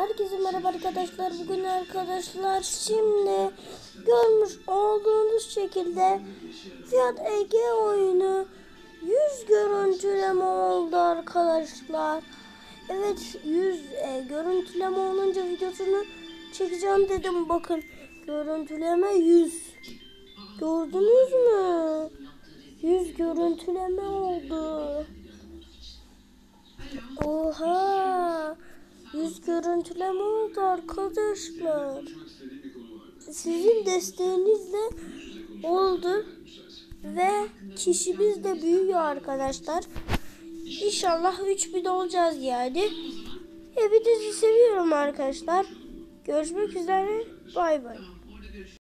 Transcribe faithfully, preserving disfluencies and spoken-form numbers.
Herkese merhaba arkadaşlar. Bugün arkadaşlar şimdi görmüş olduğunuz şekilde Fiat Ege oyunu yüz görüntüleme oldu arkadaşlar. Evet, yüz e, görüntüleme olunca videosunu çekeceğim dedim. Bakın, görüntüleme yüz. Gördünüz mü? yüz görüntüleme oldu. Oha! yüz görüntüleme oldu arkadaşlar. Sizin desteğinizle oldu ve kişimiz de büyüyor arkadaşlar. İnşallah üç bin olacağız yani. Hepinizi seviyorum arkadaşlar. Görüşmek üzere. Bay bay.